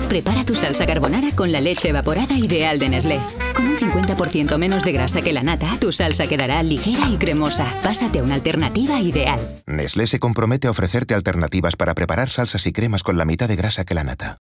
Prepara tu salsa carbonara con la leche evaporada ideal de Nestlé. Con un 50% menos de grasa que la nata, tu salsa quedará ligera y cremosa. Pásate a una alternativa ideal. Nestlé se compromete a ofrecerte alternativas para preparar salsas y cremas con la mitad de grasa que la nata.